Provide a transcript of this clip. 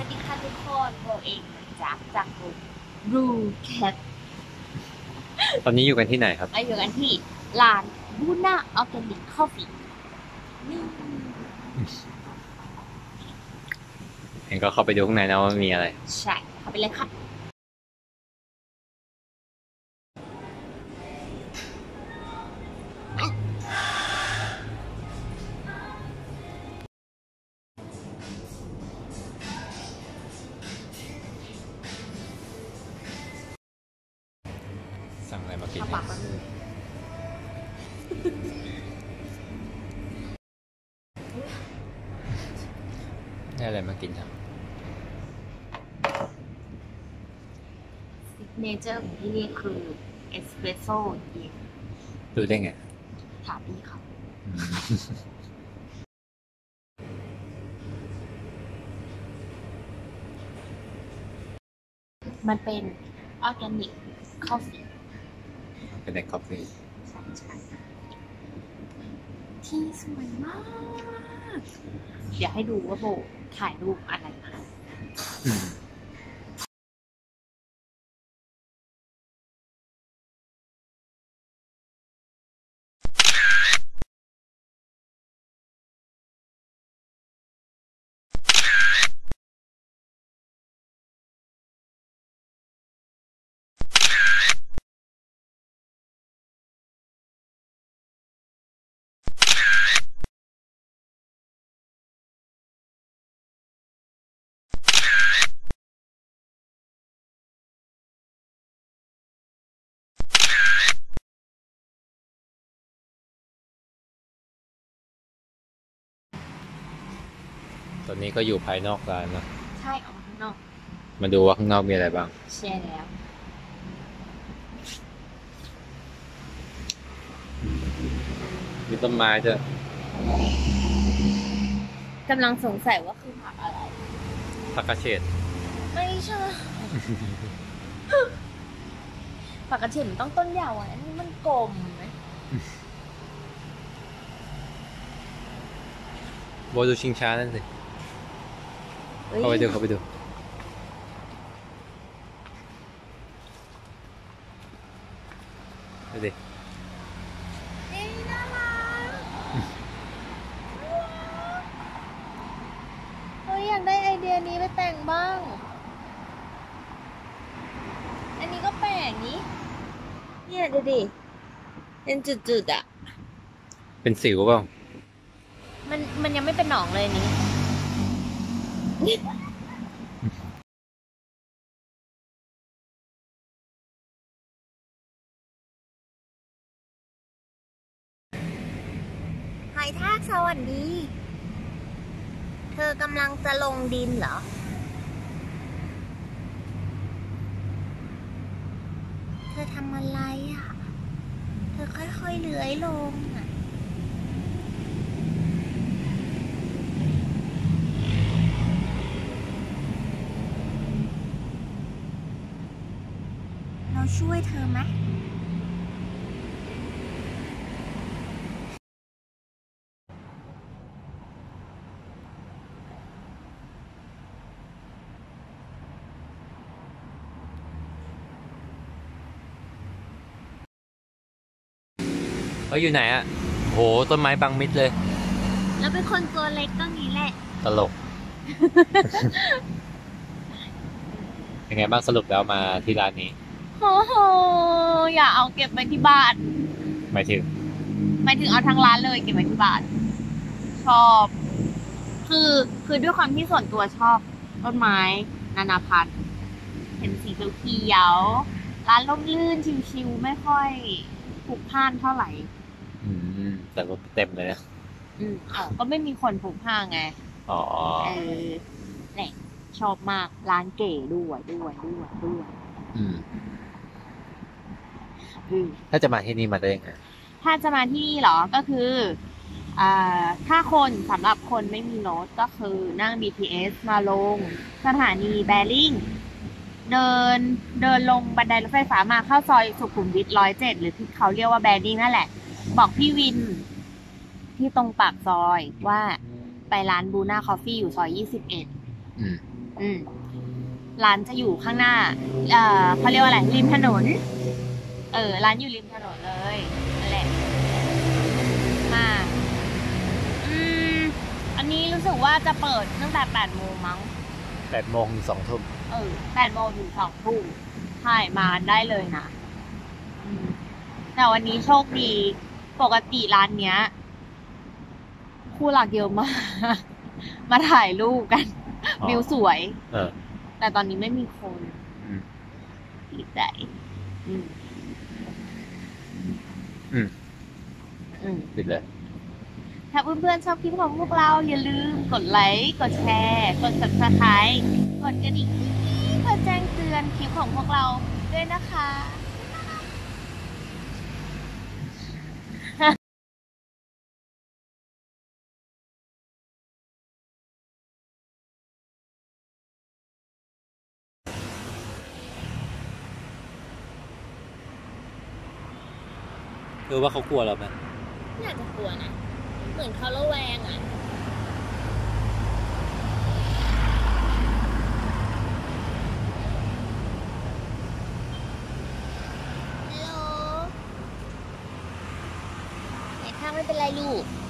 ดีค่ะทุกคนโบเองนะจ๊ะจากกลุ่ม Blue Cat ตอนนี้อยู่กันที่ไหนครับเราอยู่กันที่ร้านบูน่าออร์แกนิกคอฟฟี่นี่เองก็เข้าไปดูข้างในนะว่ามีอะไรใช่เข้าไปเลยค่ะสั่งอะไรมากินเอาปากมาเลยได้อะไรมากินครับซิกเนเจอร์ของที่นี่คือเอสเปรสโซ่เย็นดูได้ไงถามพี่เขามันเป็นออร์แกนิกคอฟฟี่เป็นเด็กคอฟฟี่ใช่ที่สวยมาก เดี๋ยวให้ดูว่าโบถ่ายรูปอะไรมาตอนนี้ก็อยู่ภายนอกร้านนะใช่ออกมาข้างนอกมาดูว่าข้างนอกมีอะไรบ้างแช่แล้วมีต้นไม้ด้วยกำลังสงสัยว่าคือผักอะไรผักกระเฉดไม่ใช่ ผักกระเฉดมันต้องต้นยาวอ่ะอันนี้มันกลมไหมโบดูชิงช้านั่นสิเข้าไปดูดูดิน่ารักเฮ้ยอยากได้ไอเดียนี้ไปแต่งบ้างอันนี้ก็แปลกนี้เนี่ยดูดิเป็นจุดๆอ่ะเป็นสิวเปล่ามันยังไม่เป็นหนองเลยนี้หอยทากสวัสดีเธอกำลังจะลงดินเหรอเธอทำอะไรอ่ะเธอค่อยๆเลื้อยลงอ่ะเราช่วยเธอไหมเขาอยู่ไหนอะโหต้นไม้บังมิดเลยแล้วเป็นคนตัวเล็กก็งี้แหละตลก ยังไงบ้างสรุปแล้วมาที่ร้านนี้โอ้โหอย่าเอาเก็บไว้ที่บ้านหมายถึงเอาทั้งร้านเลยเก็บไว้ที่บ้านชอบ คือด้วยความที่ส่วนตัวชอบต้นไม้นานาพันธุ์เห็นสีเขียวร้านร่มรื่นชิวๆไม่ค่อยพลุกพล่านเท่าไหร่แต่รถเต็มเลยนะก็ไม่มีคนพลุกพล่านไงเนี่ยชอบมากร้านเก๋ด้วยถ้าจะมาที่นี่มาได้ยังไงถ้าจะมาที่นี่เหรอก็คือถ้าคนสำหรับคนไม่มีรถก็คือนั่ง BTS มาลงสถานีแบริ่งเดินลงบันไดรถไฟฟ้ามาเข้าซอยสุขุมวิท107หรือที่เขาเรียกว่าแบริ่งนั่นแหละบอกพี่วินที่ตรงปากซอยว่าไปร้านบูน่าคอฟฟี่อยู่ซอย21 อืมร้านจะอยู่ข้างหน้าเขาเรียกว่าอะไรริมถนนร้านอยู่ริมถนนเลยนั่นแหละมาอืมอันนี้รู้สึกว่าจะเปิดตั้งแต่8 โมงมั้ง 8 โมงถึง2 ทุ่ม 8 โมงถึง2 ทุ่มใช่มาได้เลยนะแต่วันนี้โชคดีปกติร้านเนี้ยคู่หลักเยอะมาก มาถ่ายรูปกันวิวสวยแต่ตอนนี้ไม่มีคนดีใจปิดเลยถ้าเพื่อนๆชอบคลิปของพวกเราอย่าลืมกดไลค์กดแชร์กด Subscribe กดกระดิ่งเพื่อแจ้งเตือนคลิปของพวกเราด้วยนะคะว่าเขากลัวเราไหมน่าจะกลัวนะเหมือนเขาระแวงอ่ะฮัลโหลไหนข้างไม่เป็นไรลูก